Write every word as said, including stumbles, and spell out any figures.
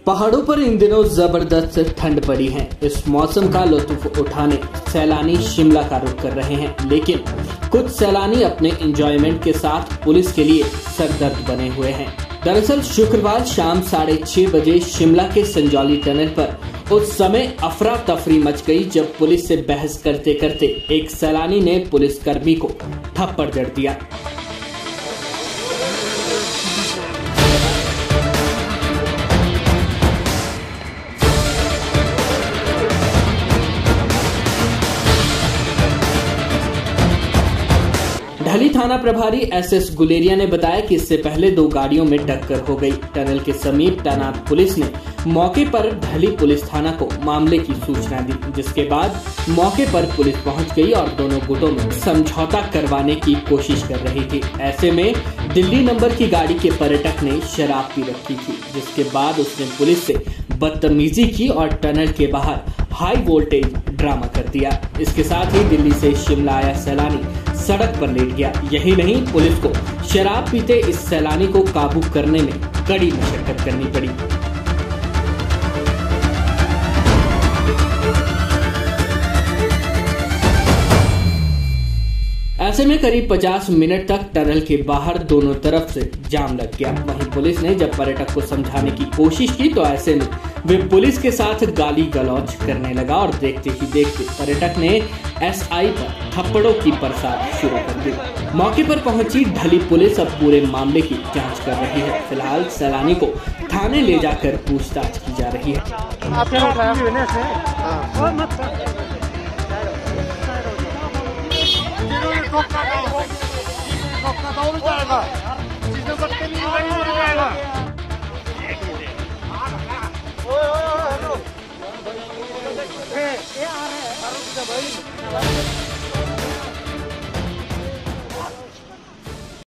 पहाड़ों पर इन दिनों जबरदस्त ठंड पड़ी है। इस मौसम का लुत्फ उठाने सैलानी शिमला का रुख कर रहे हैं, लेकिन कुछ सैलानी अपने एंजॉयमेंट के साथ पुलिस के लिए सरदर्द बने हुए हैं। दरअसल शुक्रवार शाम साढ़े छह बजे शिमला के संजौली टनल पर उस समय अफरा तफरी मच गई जब पुलिस से बहस करते करते एक सैलानी ने पुलिसकर्मी को थप्पड़ जड़ दिया। ढली थाना प्रभारी एस एस गुलेरिया ने बताया कि इससे पहले दो गाड़ियों में टक्कर हो गई। टनल के समीप तैनात पुलिस ने मौके पर ढली पुलिस थाना को मामले की सूचना दी, जिसके बाद मौके पर पुलिस पहुंच गई और दोनों गुटों में समझौता करवाने की कोशिश कर रही थी। ऐसे में दिल्ली नंबर की गाड़ी के पर्यटक ने शराब पी रखी थी, जिसके बाद उसने पुलिस से बदतमीजी की और टनल के बाहर हाई वोल्टेज ड्रामा कर दिया। इसके साथ ही दिल्ली से शिमला आया सैलानी सड़क पर लेट गया। यही नहीं, पुलिस को शराब पीते इस सैलानी को काबू करने में कड़ी मशक्कत करनी पड़ी। ऐसे में करीब पचास मिनट तक टनल के बाहर दोनों तरफ से जाम लग गया। वहीं पुलिस ने जब पर्यटक को समझाने की कोशिश की तो ऐसे में वे पुलिस के साथ गाली गलौज करने लगा और देखते ही देखते पर्यटक ने एस आई पर थप्पड़ों की बरसात शुरू कर दी। मौके पर पहुंची ढली पुलिस अब पूरे मामले की जांच कर रही है। फिलहाल सैलानी को थाने ले जाकर पूछताछ की जा रही है। धोखा धोखा हो जाएगा, चीजें बदतमीजी नहीं हो जाएगा।